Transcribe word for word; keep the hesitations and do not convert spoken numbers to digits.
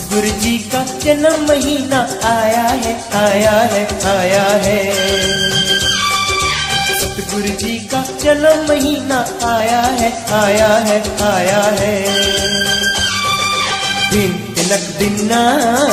सतगुरु जी का जन्म महीना आया है, आया है, आया है। सतगुरु जी का जन्म महीना आया है, आया है, आया है। दिन तिलक दिना